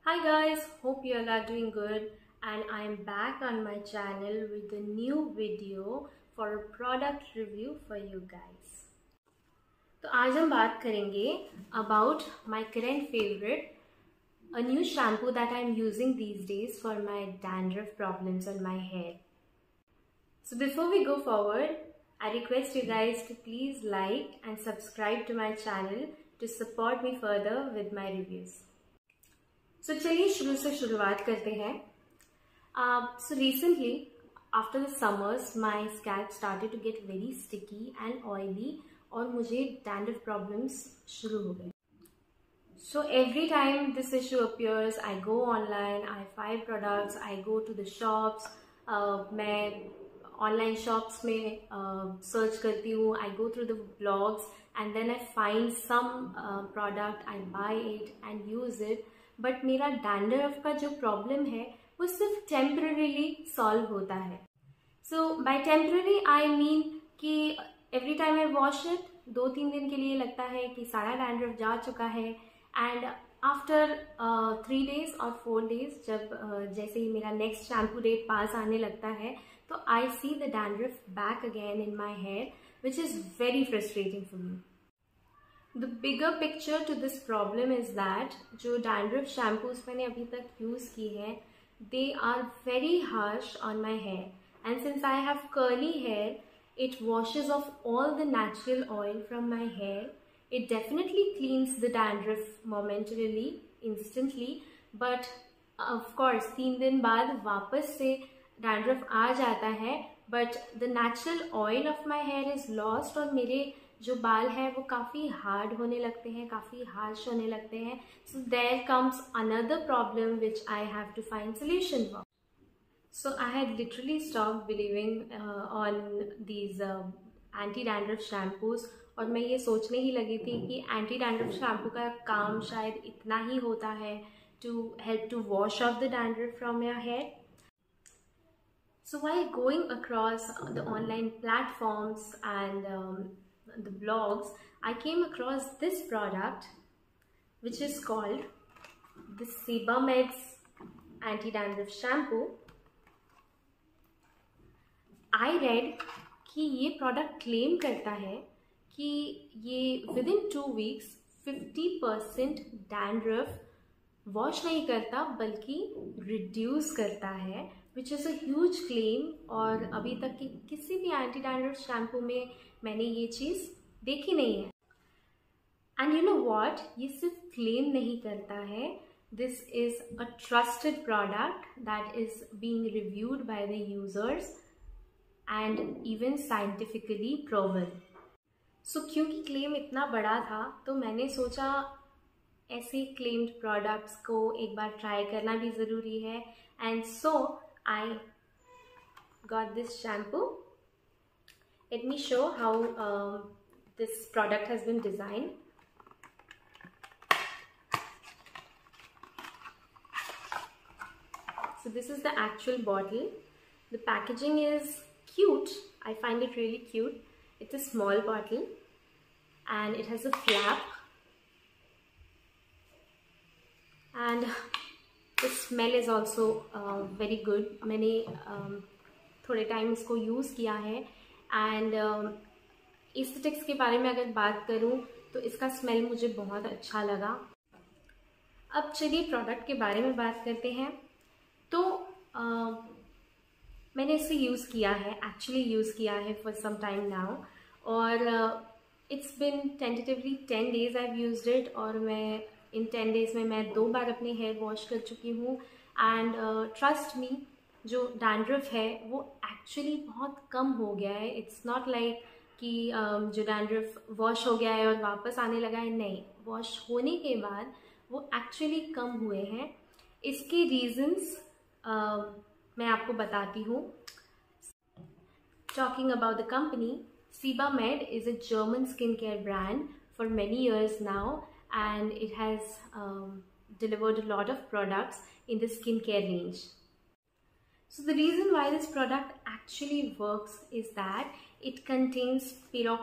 Hi guys, hope you all are doing good and I am back on my channel with a new video for a product review for you guys. तो आज हम बात करेंगे about my current favorite, a new shampoo that I am using these days for my dandruff problems on my hair. So before we go forward, I request you guys to please like and subscribe to my channel to support me further with my reviews. So चलिए शुरू से शुरुआत करते हैं. So recently, after the summers, my scalp started to get very sticky and oily और मुझे dandruff problems शुरू हो गए. So every time this issue appears, I go online, I find products, I go to the shops, मैं online shops में search करती हूँ, I go through the blogs and then I find some product, I buy it and use it. But मेरा dandruff का जो problem है वो सिर्फ टेम्पररीली सॉल्व होता है. So by temporary I mean कि every time I wash it 2-3 दिन के लिए लगता है कि सारा डैंड्रफ जा चुका है एंड आफ्टर 3 days और 4 days जब जैसे ही मेरा नेक्स्ट शैम्पू डेट पास आने लगता है तो I see the dandruff back again in my hair which is very frustrating for me. The bigger picture to this problem is that जो dandruff shampoos मैंने अभी तक use की हैं, they are very harsh on my hair. And since I have curly hair, it washes off all the natural oil from my hair. It definitely cleans the dandruff momentarily, instantly, but of course 3 दिन बाद वापस से dandruff आ जाता है, but the natural oil of my hair is lost और मेरे जो बाल है वो काफ़ी हार्ड होने लगते हैं, काफ़ी हार्श होने लगते हैं. So there comes another problem which I have to find solution for. So I had literally stop believing on these anti dandruff shampoos और मैं ये सोचने ही लगी थी कि एंटी डैंड्रफ शैम्पू का काम शायद इतना ही होता है to help to wash off the dandruff from your hair. So while going across the online platforms and the blogs, I came across this product which is called the Sebameds Anti-Dandruff Shampoo. I read कि ये product claim करता है कि ये within 2 weeks 50% dandruff wash नहीं करता बल्कि reduce करता है, which is a huge claim. और अभी तक की किसी भी एंटी डैंड्रफ शैम्पू में मैंने ये चीज़ देखी नहीं है. एंड यू नो व्हाट, ये सिर्फ क्लेम नहीं करता है, this is a trusted product that is being reviewed by the users and even scientifically proven. So क्योंकि क्लेम इतना बड़ा था तो मैंने सोचा ऐसे क्लेम्ड प्रोडक्ट्स को एक बार ट्राई करना भी ज़रूरी है. And so I got this shampoo. Let me show how this product has been designed. So this is the actual bottle. The packaging is cute. I find it really cute. It's a small bottle and it has a flap. And the smell is also very good. मैंने थोड़े time इसको use किया है and aesthetics के बारे में अगर बात करूँ तो इसका स्मेल मुझे बहुत अच्छा लगा. अब चलिए प्रोडक्ट के बारे में बात करते हैं. तो मैंने इसे यूज़ किया है, एक्चुअली यूज़ किया है फॉर सम टाइम नाउ और it's been tentatively 10 days I have used it और मैं इन 10 days में मैं 2 बार अपने हेयर वॉश कर चुकी हूँ. एंड ट्रस्ट मी, जो डैंड्रफ है वो एक्चुअली बहुत कम हो गया है. इट्स नॉट लाइक कि जो डैंड्रफ वॉश हो गया है और वापस आने लगा है. नहीं, वॉश होने के बाद वो एक्चुअली कम हुए हैं. इसके रीजंस मैं आपको बताती हूँ. Talking about the company, Sebamed is a German skincare brand for many years now. And it has delivered a lot of products in the skincare range. So the reason why this product actually works is that it contains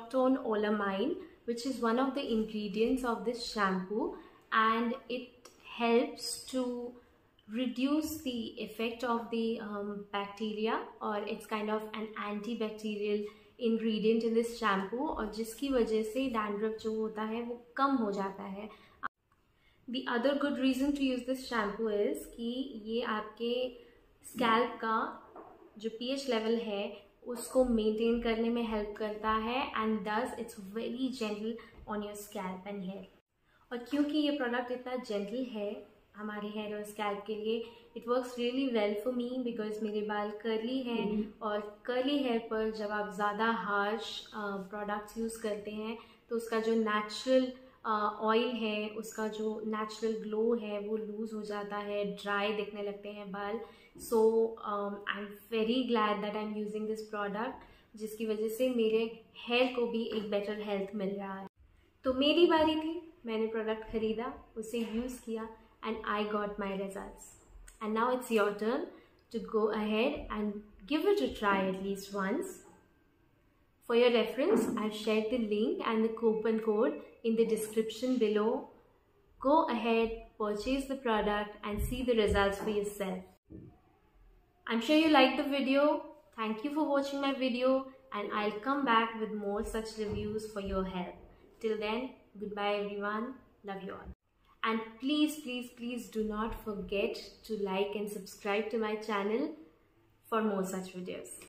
pyroxenolamine, which is one of the ingredients of this shampoo, and it helps to reduce the effect of the bacteria, or it's kind of an antibacterial ingredient in this shampoo, और जिसकी वजह से dandruff जो होता है वो कम हो जाता है. The other good reason to use this shampoo is कि ये आपके स्कैल्प का जो pH लेवल है उसको मेंटेन करने में हेल्प करता है, and this it's very gentle on your scalp and hair. और क्योंकि ये प्रोडक्ट इतना जेंटल है हमारे हेयर और स्कैल्प के लिए, it works really well for me because मेरे बाल कर्ली हैं, और कर्ली हेयर पर जब आप ज़्यादा हार्श प्रोडक्ट्स यूज़ करते हैं तो उसका जो नेचुरल ऑयल है, उसका जो नेचुरल ग्लो है वो लूज़ हो जाता है, ड्राई दिखने लगते हैं बाल. So I am very glad that I am using this product, जिसकी वजह से मेरे हेयर को भी एक बेटर हेल्थ मिल रहा है. तो मेरी बारी थी, मैंने प्रोडक्ट ख़रीदा, उसे यूज़ किया, and I got my results. And now it's your turn to go ahead and give it a try at least once. For your reference, I've shared the link and the coupon code in the description below. Go ahead, purchase the product and see the results for yourself. I'm sure you liked the video. Thank you for watching my video, and I'll come back with more such reviews for your help. Till then, goodbye everyone. Love you all. And please, please, please do not forget to like and subscribe to my channel for more such videos.